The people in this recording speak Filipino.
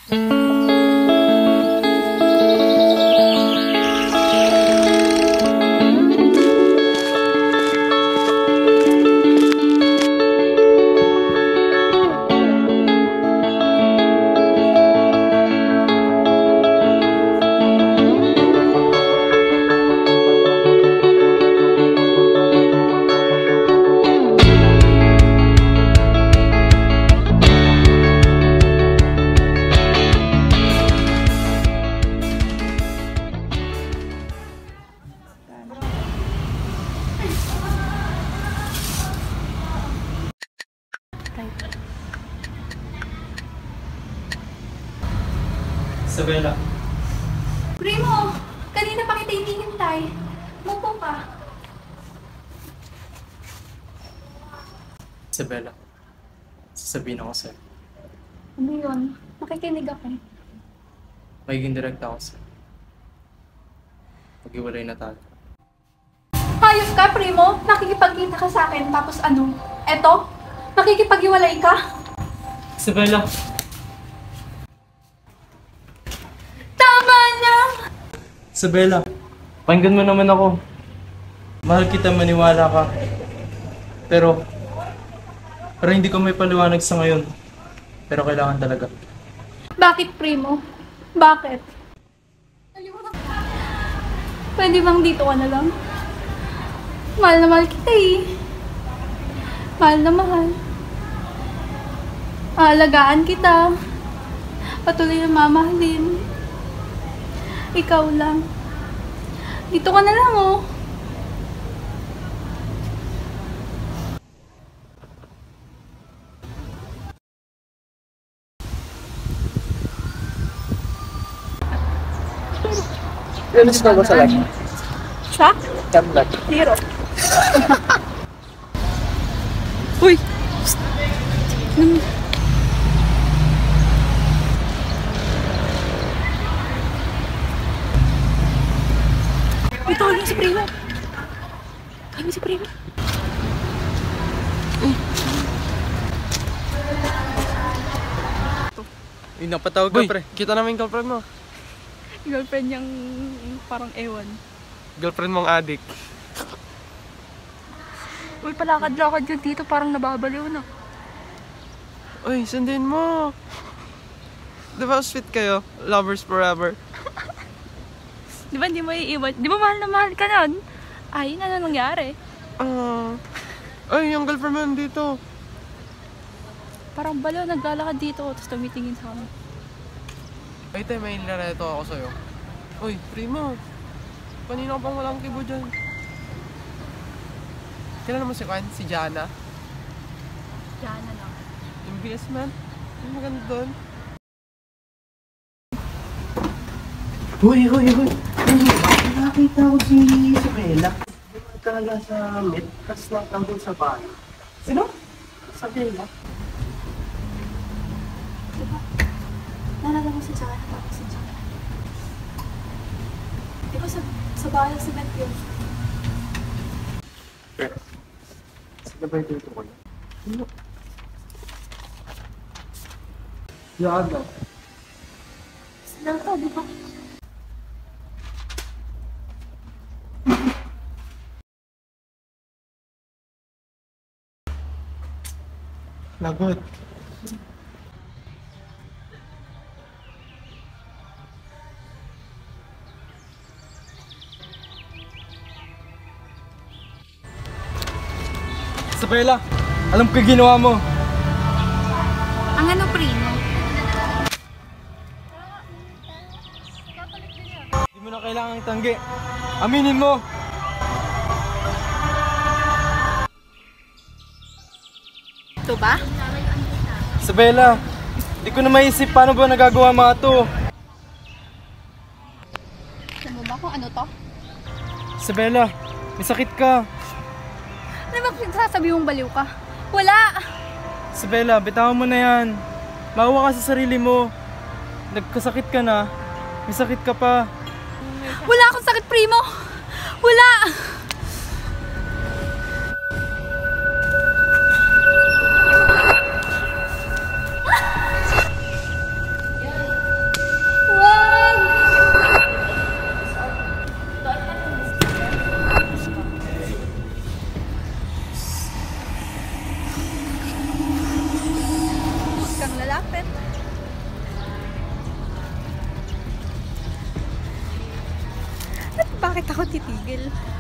Isabella. Primo! Kanina pa kita hinihintay. Mupo ka. Isabella, sasabihin ako sa'yo. Ano yun? Makikinig ako. Magiging direkta ako sa'yo. Pag-iwalay na tayo. Hayop ka, Primo! Nakikipagkita ka sa akin, tapos ano? Eto? Nakikipag-iwalay ka? Isabella! Tama na! Isabella, pakinggan mo naman ako. Mahal kita, maniwala ka. Pero hindi ko may paliwanag sa ngayon. Pero kailangan talaga. Bakit, Primo? Bakit? Pwede bang dito ka na lang? Mahal na mahal kita eh. Mahal na mahal. Aalagaan kita. Patuloy na mamahalin. Ikaw lang. Dito ka na lang oh. Ano score mo sa life? Track? Camlet. 0. Uy! Ito lang si Primo. Kami si Primo. Napatawag ka, pre. Kita namin yung girlfriend mo. Girlfriend niyang parang ewan. Girlfriend mong adik. Uy, palakad-lakad yun dito, parang nababaliw na. Uy, sundin mo. Diba sweet kayo? Lovers forever. Di ba hindi mo iiwan? Di ba mahal na mahal ka nun? Ay, ano nangyari? Ay, yung girlfriend mo dito. Parang balo, naglalakad dito, tapos tumitingin sa akin. Ay, tayo, may nilareto ako sa'yo. Uy, Primo. Kanina ka pang walang kibo dyan. Kailan naman si Juan? Si Jana? Jana lang. Yung BS man? Yung maganda doon. Hoy! Nakita ko si Isabella. Doon talaga sa met, tapos nakatawag sa bahay. Sino? Isabella. Diba? Nalaga mo si Jana, tapos si Jana. Diba sa bahay si Met yun? Sino ba yung dito ko yun? Sino? Jana. Sila to, di ba? Lagot. Isabella, alam ko yung ginawa mo. Ang ano, Primo? Hindi mo na kailangang tanggi. Aminin mo. Ito ba? Isabella, hindi ko na maisip paano ba nagagawa mga to. Alam mo ba kung ano to? Isabella, may sakit ka. Ano ba sasabi mong baliw ka? Wala! Isabella, bitawan mo na yan. Maawa ka sa sarili mo. Nagkasakit ka na. May sakit ka pa. Wala akong sakit, Primo! Wala! ako titigil.